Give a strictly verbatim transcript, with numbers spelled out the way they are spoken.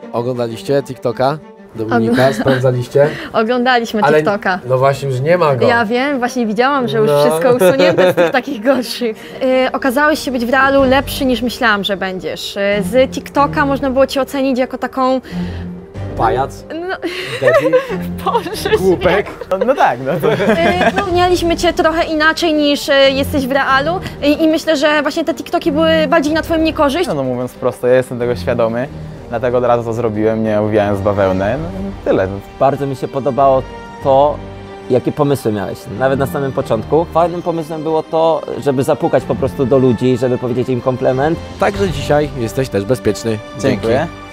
Oglądaliście TikToka? Dominika, sprawdzaliście? Oglądaliśmy Ale, TikToka. no właśnie, że nie ma go. Ja wiem, właśnie widziałam, że już No. wszystko usunięte z tych takich gorszych. Yy, okazałeś się być w realu lepszy niż myślałam, że będziesz. Yy, z TikToka można było cię ocenić jako taką... Pajac, No, debil, Boże, głupek. No, no tak, no to... Yy, no, mieliśmy cię trochę inaczej niż yy, jesteś w realu yy, i myślę, że właśnie te TikToki były bardziej na twoją niekorzyść. No, no mówiąc prosto, ja jestem tego świadomy, dlatego od razu to zrobiłem, nie owijając bawełnę, no tyle. No. Bardzo mi się podobało to, jakie pomysły miałeś, nawet na samym początku. Fajnym pomysłem było to, żeby zapukać po prostu do ludzi, żeby powiedzieć im komplement. Także dzisiaj jesteś też bezpieczny. Dzięki. Dziękuję.